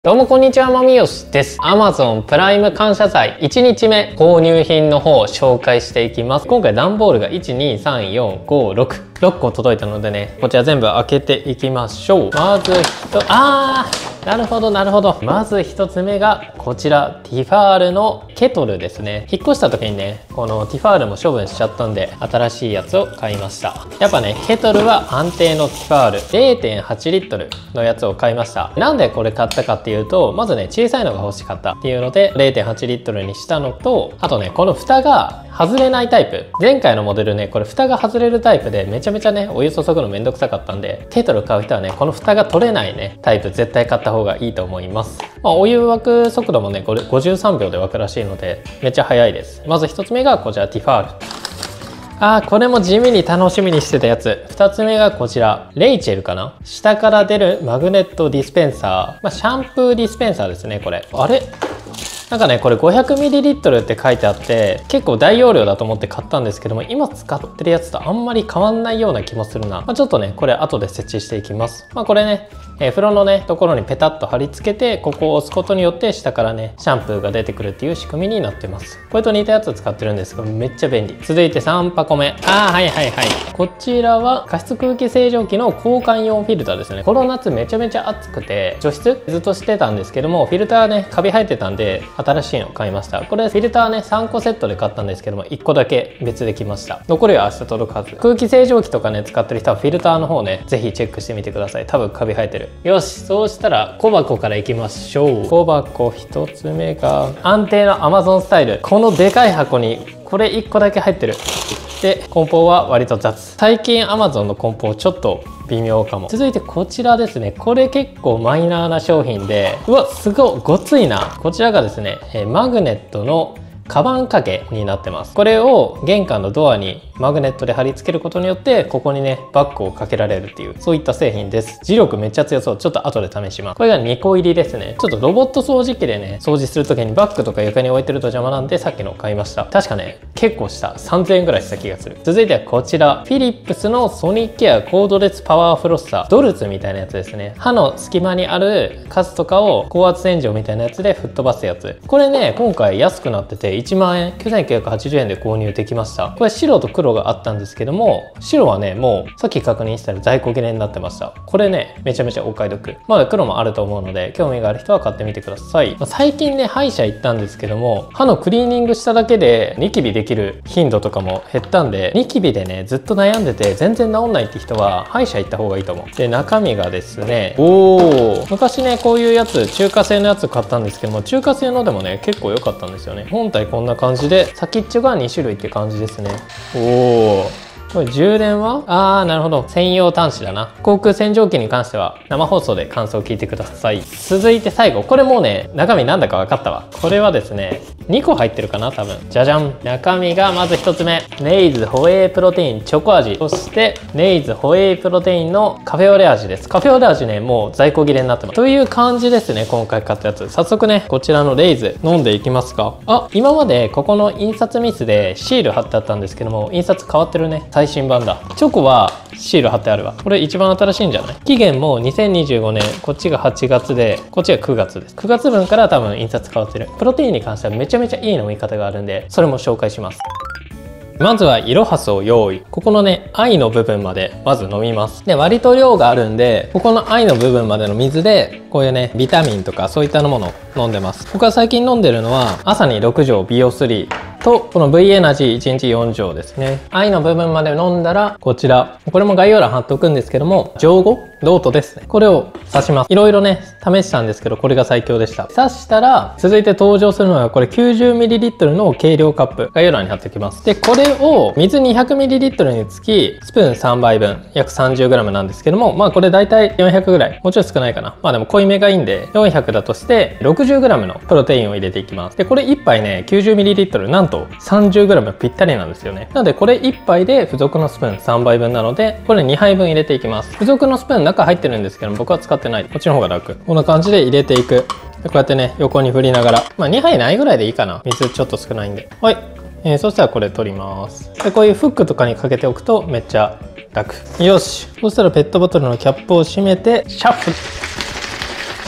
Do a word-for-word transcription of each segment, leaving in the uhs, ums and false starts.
どうもこんにちは、まみよしです。Amazon プライム感謝祭いちにちめ購入品の方を紹介していきます。今回段ボールがいち、に、さん、よん、ご、ろく、ろっこ届いたのでね、こちら全部開けていきましょう。まずひと、あーなるほどなるほど。まずひとつめがこちら、ティファールのケトルですね。引っ越した時にね、このティファールも処分しちゃったんで、新しいやつを買いました。やっぱね、ケトルは安定のティファール れいてんはちリットルのやつを買いました。なんでこれ買ったかっていうと、まずね、小さいのが欲しかったっていうので れいてんはちリットルにしたのと、あとね、この蓋が外れないタイプ。前回のモデルね、これ蓋が外れるタイプでめちゃめちゃね、お湯注ぐのめんどくさかったんで、ケトル買う人はね、この蓋が取れないね、タイプ絶対買った方がいいと思います。まあ、お湯沸く速度もね、これごじゅうさんびょうで沸くらしいので、めっちゃ早いです。まずひとつめがこちら、ティファール。あー、これも地味に楽しみにしてたやつ。ふたつめがこちら、レイチェルかな。下から出るマグネットディスペンサー。まあ、シャンプーディスペンサーですね、これ。あれなんかね、これ ごひゃくミリリットル って書いてあって、結構大容量だと思って買ったんですけども、今使ってるやつとあんまり変わんないような気もするな。まあ、ちょっとね、これ後で設置していきます。まあ、これね、えー、風呂のね、ところにペタッと貼り付けて、ここを押すことによって下からね、シャンプーが出てくるっていう仕組みになってます。これと似たやつを使ってるんですけど、めっちゃ便利。続いてさんぱこめ。あー、はいはいはい。こちらは加湿空気清浄機の交換用フィルターですね。この夏めちゃめちゃ暑くて、除湿ずっとしてたんですけども、フィルターね、カビ生えてたんで、新しいの買いました。これフィルターね、さんこセットで買ったんですけども、いっこだけ別で来ました。残りは明日届くはず。空気清浄機とかね、使ってる人はフィルターの方ね、ぜひチェックしてみてください。多分カビ生えてる。よし、そうしたら小箱からいきましょう。小箱ひとつめが安定の Amazon スタイル。このでかい箱にこれいっこだけ入ってる。で、梱包は割と雑。最近 Amazon の梱包ちょっと微妙かも。続いてこちらですね。これ結構マイナーな商品で、うわ、すごいごついな。こちらがですね、えマグネットのカバン掛けになってます。これを玄関のドアにマグネットで貼り付けることによって、ここにね、バッグをかけられるっていう、そういった製品です。磁力めっちゃ強そう。ちょっと後で試します。これがにこ入りですね。ちょっとロボット掃除機でね、掃除するときにバッグとか床に置いてると邪魔なんで、さっきの買いました。確かね、結構した。さんぜんえんぐらいした気がする。続いてはこちら。フィリップスのソニックケアコードレスパワーフロッサー。ドルツみたいなやつですね。歯の隙間にあるカスとかを高圧洗浄みたいなやつで吹っ飛ばすやつ。これね、今回安くなってていちまんえん、きゅうせんきゅうひゃくはちじゅうえんで購入できました。これ白と黒があったんですけども、白はね、もうさっき確認したら在庫切れになってました。これね、めちゃめちゃお買い得。まだ黒もあると思うので、興味がある人は買ってみてください。まあ、最近ね、歯医者行ったんですけども、歯のクリーニングしただけでニキビできる頻度とかも減ったんで、ニキビでね、ずっと悩んでて全然治んないって人は歯医者行った方がいいと思う。で、中身がですね、おー、昔ね、こういうやつ、中華製のやつ買ったんですけども、中華製のでもね、結構良かったんですよね。本体こんな感じで、先っちょがにしゅるいって感じですね。おー、これ充電はあー、なるほど、専用端子だな。航空洗浄機に関しては生放送で感想を聞いてください。続いて最後、これもうね、中身なんだか分かったわ。これはですね、にこ入ってるかな、多分。じゃじゃん。中身がまずひとつめ、ネイズホエイプロテインチョコ味。そしてネイズホエイプロテインのカフェオレ味です。カフェオレ味ね、もう在庫切れになってます。という感じですね、今回買ったやつ。早速ね、こちらのレイズ飲んでいきますか。あ、今までここの印刷ミスでシール貼ってあったんですけども、印刷変わってるね。最新版だ。チョコはシール貼ってあるわ。これ一番新しいんじゃない？期限もにせんにじゅうごねん、こっちがはちがつで、こっちがくがつです。くがつぶんから多分印刷変わってる。プロテインに関してはめちゃめちゃいい飲み方があるんで、それも紹介します。まずはイロハスを用意。ここのね、愛の部分までまず飲みます。で、割と量があるんで、ここの愛の部分までの水で、こういうね、ビタミンとかそういったものを飲んでます。僕は最近飲んでるのは、朝にろくじょうビオスリー。と、この V エナジーいちにちよんじょうですね。愛の部分まで飲んだら、こちら。これも概要欄貼っておくんですけども、錠後ロートですね。これを刺します。いろいろね、試したんですけど、これが最強でした。刺したら、続いて登場するのが、これ きゅうじゅうミリリットル の計量カップ。概要欄に貼っておきます。で、これを水 にひゃくミリリットル につき、スプーンさんばいぶん、約 さんじゅうグラム なんですけども、まあこれだいたいよんひゃくぐらい。もうちょい少ないかな。まあでも濃いめがいいんで、よんひゃくだとして、ろくじゅうグラム のプロテインを入れていきます。で、これいっぱいね、きゅうじゅうミリリットル、なんと さんじゅうグラム ぴったりなんですよね。なので、これいっぱいで付属のスプーンさんばいぶんなので、これにはいぶん入れていきます。付属のスプーン中入ってるんですけど、僕は使ってない。こっちの方が楽。こんな感じで入れていく。でこうやってね、横に振りながら。まあにはいないぐらいでいいかな。水ちょっと少ないんで。はい。えー、そしたらこれ取ります。で、こういうフックとかにかけておくとめっちゃ楽。よし。そしたらペットボトルのキャップを閉めて、シャッフル。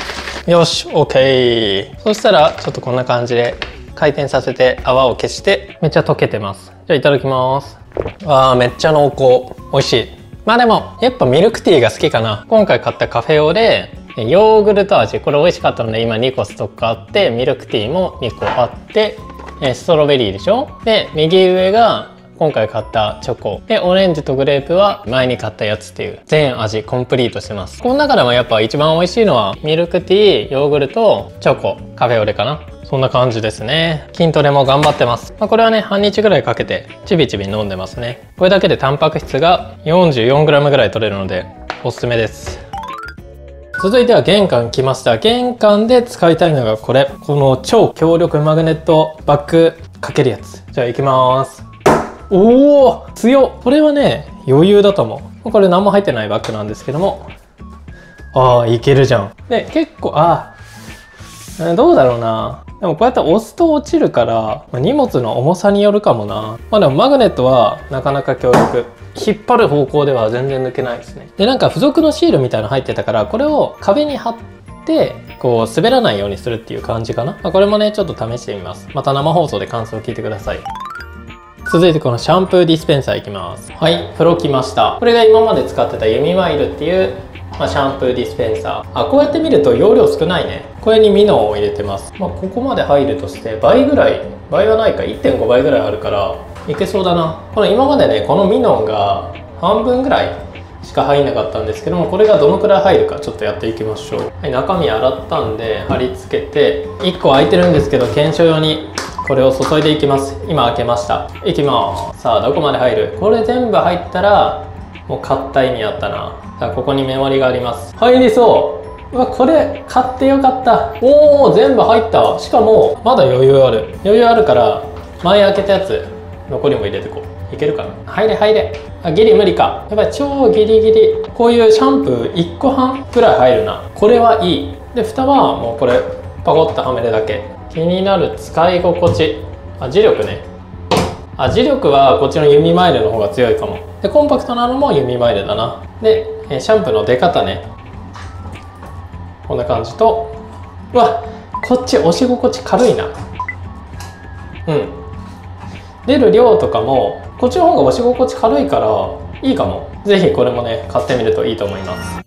よし OK。 そしたらちょっとこんな感じで回転させて泡を消して、めっちゃ溶けてます。じゃあいただきます。あーめっちゃ濃厚、美味しい。まあでもやっぱミルクティーが好きかな。今回買ったカフェオレヨーグルト味、これ美味しかったので今にこストックあって、ミルクティーもにこあって、ストロベリーでしょ。で右上が今回買ったチョコで、オレンジとグレープは前に買ったやつっていう全味コンプリートしてます。この中でもやっぱ一番美味しいのはミルクティー、ヨーグルト、チョコ、カフェオレかな。そんな感じですね。筋トレも頑張ってます。まあ、これはね半日ぐらいかけてちびちび飲んでますね。これだけでタンパク質が よんじゅうよんグラム ぐらい取れるのでおすすめです。続いては玄関来ました。玄関で使いたいのがこれ、この超強力マグネットバッグかけるやつ。じゃあ行きます。おお強っ。これはね余裕だと思う。これ何も入ってないバッグなんですけども、ああいけるじゃん。で結構ああどうだろうな。でもこうやって押すと落ちるから、まあ、荷物の重さによるかもな。まあでもマグネットはなかなか強力。引っ張る方向では全然抜けないですね。でなんか付属のシールみたいなの入ってたから、これを壁に貼ってこう滑らないようにするっていう感じかな。まあ、これもねちょっと試してみます。また生放送で感想を聞いてください。続いてこのシャンプーディスペンサーいきます。はい、風呂来ました。これが今まで使ってたユミマイルっていう、まあ、シャンプーディスペンサー。あ、こうやって見ると容量少ないね。これにミノンを入れてます。まあ、ここまで入るとして倍ぐらい、倍はないか いってんご 倍ぐらいあるからいけそうだな。この今までねこのミノンが半分ぐらいしか入んなかったんですけども、これがどのくらい入るかちょっとやっていきましょう。はい、中身洗ったんで貼り付けて、いっこ開いてるんですけど検証用にこれを注いでいきます。今開けました。いきます。さあどこまで入る。これ全部入ったらもう買った意味あったな。さあここにメモリがあります。入りそう。うわこれ買ってよかった。おお全部入った。しかもまだ余裕ある。余裕あるから前開けたやつ残りも入れてこう。いけるかな。入れ入れ。あギリ無理か。やっぱり超ギリギリ。こういうシャンプーいっこはんくらい入るな。これはいい。で蓋はもうこれパコッとはめるだけ。気になる使い心地。あ磁力ね。あ磁力はこっちのユミマイルの方が強いかも。でコンパクトなのもユミマイルだな。でシャンプーの出方ね、こんな感じと、うわこっち押し心地軽いな。うん出る量とかもこっちの方が押し心地軽いからいいかも。是非これもね買ってみるといいと思います。